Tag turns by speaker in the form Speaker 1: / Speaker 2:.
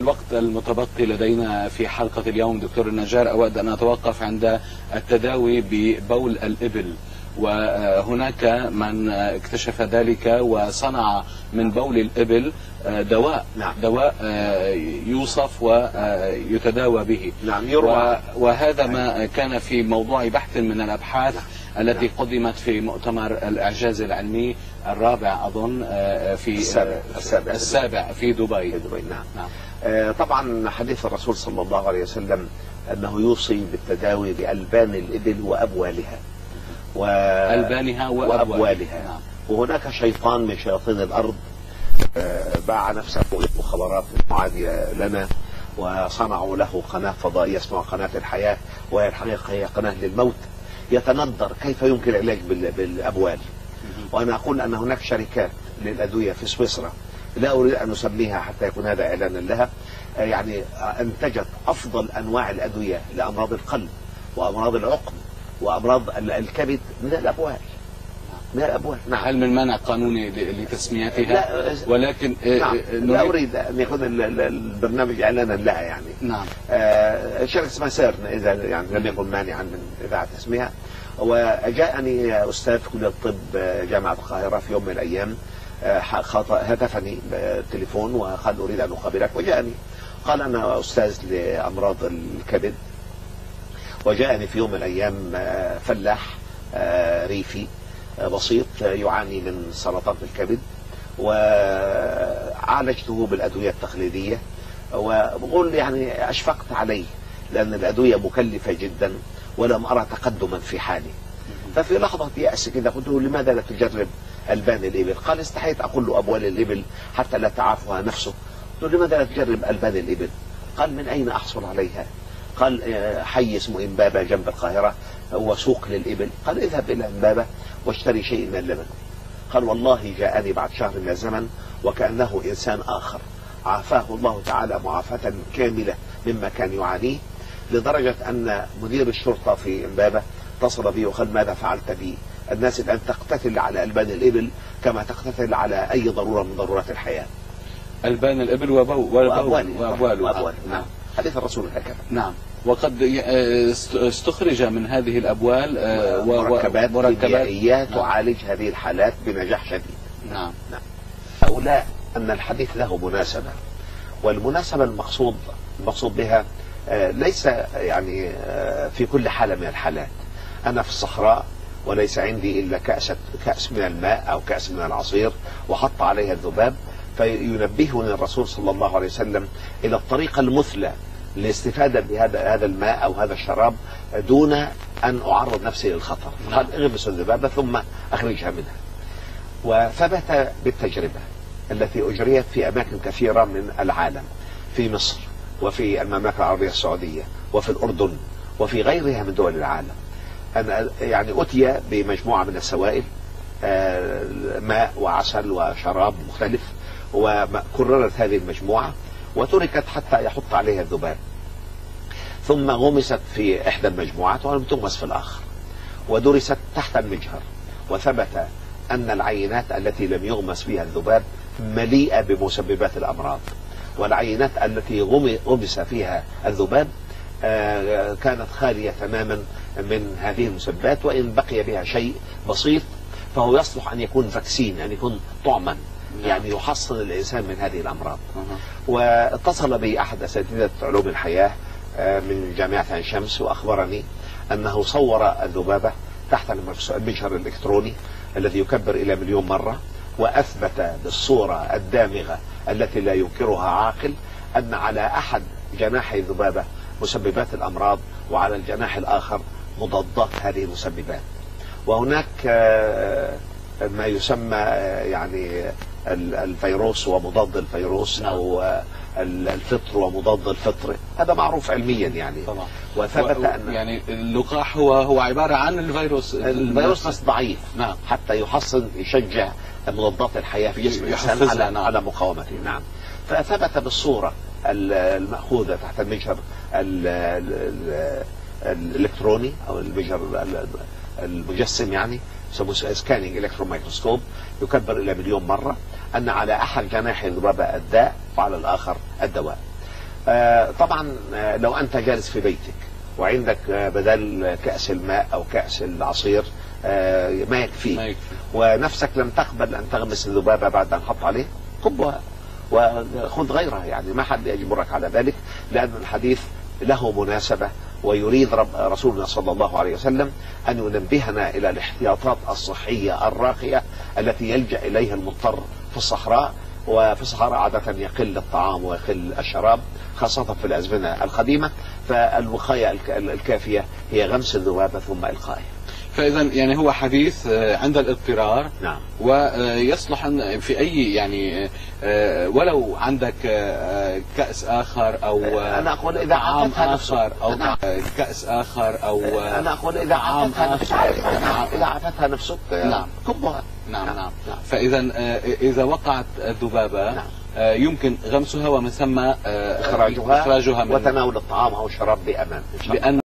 Speaker 1: الوقت المتبقي لدينا في حلقة اليوم دكتور النجار، أود أن أتوقف عند التداوي ببول الإبل. وهناك من اكتشف ذلك وصنع من بول الإبل دواء.
Speaker 2: نعم.
Speaker 1: دواء يوصف ويتداوى به.
Speaker 2: نعم. يروى.
Speaker 1: وهذا ما كان في موضوع بحث من الأبحاث التي قدمت في مؤتمر الإعجاز العلمي الرابع أظن في السابع في دبي.
Speaker 2: نعم. طبعا حديث الرسول صلى الله عليه وسلم أنه يوصي بالتداوي بألبان الإبل وأبوالها
Speaker 1: ألبانها وأبوالها. نعم.
Speaker 2: وهناك شيطان من شياطين الأرض باع نفسه للمخابرات المعادية لنا، وصنعوا له قناة فضائية اسمها قناة الحياة، وهي الحقيقة هي قناة للموت، يتندر كيف يمكن العلاج بالأبوال. وأنا أقول أن هناك شركات للأدوية في سويسرا، لا أريد أن نسميها حتى يكون هذا إعلانا لها، يعني أنتجت أفضل أنواع الأدوية لأمراض القلب وأمراض العقم وأمراض الكبد من الأبوال. نعم.
Speaker 1: هل من مانع قانوني لتسميتها؟
Speaker 2: لا،
Speaker 1: ولكن
Speaker 2: نعم. لا أريد أن يكون البرنامج إعلانا لها يعني.
Speaker 1: نعم.
Speaker 2: شركة اسمها سيرن إذا يعني لم يكن مانعا من إذاعة اسمها. وجاءني أستاذ كلية الطب جامعة القاهرة في يوم من الأيام، هتفني بالتليفون وقال أريد أن أقابلك، وجاءني قال أنا أستاذ لأمراض الكبد، وجاءني في يوم من الأيام فلاح ريفي بسيط يعاني من سرطان في الكبد، وعالجته بالأدوية التقليدية، وبقول يعني أشفقت عليه لأن الأدوية مكلفة جدا ولم أرى تقدما في حالي. ففي لحظة يأس كده قلت له لماذا لا تجرب ألبان الإبل؟ قال استحيت أقول له أبوال الإبل حتى لا تعافها نفسه. قلت له لماذا لا تجرب ألبان الإبل؟ قال من أين أحصل عليها؟ قال حي اسمه إمبابة جنب القاهرة هو سوق للإبل. قال اذهب إلى إمبابة واشتري شيء من اللبن. قال والله جاءني بعد شهر من الزمن وكأنه إنسان آخر، عافاه الله تعالى معافاة كاملة مما كان يعانيه، لدرجة أن مدير الشرطة في إمبابة اتصل بي وقال ماذا فعلت بي؟ الناس الآن تقتتل على ألبان الإبل كما تقتتل على أي ضرورة من ضرورات الحياة.
Speaker 1: ألبان الإبل وأبوال.
Speaker 2: نعم. حديث الرسول هكذا.
Speaker 1: نعم. وقد استخرج من هذه الأبوال
Speaker 2: مركبات كيميائية تعالج هذه الحالات بنجاح شديد.
Speaker 1: نعم.
Speaker 2: هؤلاء أن الحديث له مناسبة، والمناسبة المقصود بها ليس يعني في كل حالة من الحالات. أنا في الصحراء وليس عندي إلا كأس من الماء أو كأس من العصير وحط عليها الذباب، فينبهني الرسول صلى الله عليه وسلم إلى الطريقة المثلى للاستفادة بهذا الماء أو هذا الشراب دون أن أعرض نفسي للخطر. قال اغمس الذبابة ثم أخرجها منها. وثبت بالتجربة التي أجريت في أماكن كثيرة من العالم، في مصر وفي المملكة العربية السعودية وفي الأردن وفي غيرها من دول العالم، أن يعني أتي بمجموعة من السوائل، ماء وعسل وشراب مختلف، وكررت هذه المجموعة وتركت حتى يحط عليها الذباب، ثم غمست في إحدى المجموعات ولم تغمس في الآخر، ودرست تحت المجهر، وثبت أن العينات التي لم يغمس فيها الذباب مليئة بمسببات الأمراض، والعينات التي غمس فيها الذباب كانت خالية تماما من هذه المسببات، وإن بقي بها شيء بسيط فهو يصلح أن يكون فاكسين، أن يكون طعما يعني يحصن الإنسان من هذه الأمراض. واتصل بي أحد أساتذة علوم الحياة من جامعة عين شمس وأخبرني أنه صور الذبابة تحت المجهر الإلكتروني الذي يكبر إلى 1,000,000 مرة، وأثبت بالصورة الدامغة التي لا ينكرها عاقل أن على أحد جناحي الذبابة مسببات الأمراض وعلى الجناح الآخر مضادات هذه المسببات. وهناك ما يسمى يعني الفيروس ومضاد الفيروس أو الفطر ومضاد الفطر، هذا معروف علميا يعني.
Speaker 1: طبعا.
Speaker 2: وثبت أن
Speaker 1: يعني اللقاح هو عبارة عن الفيروس
Speaker 2: بس ضعيف.
Speaker 1: نعم.
Speaker 2: حتى يحصن يشجع مضادات الحياة في جسم الإنسان على مقاومته. نعم. فثبت بالصورة المأخوذة تحت المجهر الإلكتروني أو المجهر المجسم يعني يسموه سكانينج إلكترون مايكروسكوب، يكبر إلى 1,000,000 مرة، أن على أحد جناحي الذبابة الداء وعلى الآخر الدواء. طبعا لو أنت جالس في بيتك وعندك بدل كأس الماء أو كأس العصير ما يكفي، ونفسك لم تقبل أن تغمس الذبابة بعد أن حط عليه، كبها وخذ غيرها، يعني ما حد يجبرك على ذلك، لأن الحديث له مناسبة، ويريد رسولنا صلى الله عليه وسلم أن ينبهنا إلى الاحتياطات الصحية الراقية التي يلجأ إليها المضطر في الصحراء. وفي الصحراء عادة يقل الطعام ويقل الشراب خاصة في الأزمنة القديمة، فالوقاية الكافية هي غمس الذبابة ثم إلقائها.
Speaker 1: فإذا يعني هو حديث عند الاضطرار.
Speaker 2: نعم.
Speaker 1: ويصلح في أي يعني ولو عندك كأس آخر أو
Speaker 2: أنا أقول إذا عافتها نفسك
Speaker 1: أو كأس آخر أو
Speaker 2: أنا أقول إذا عافتها نفسك إذا عافتها نفسك
Speaker 1: نعم
Speaker 2: كبها.
Speaker 1: نعم. نعم. فإذا إذا وقعت الذبابة
Speaker 2: نعم.
Speaker 1: يمكن غمسها ومن ثم
Speaker 2: إخراجها
Speaker 1: من
Speaker 2: وتناول الطعام أو الشراب بأمان إن شاء الله.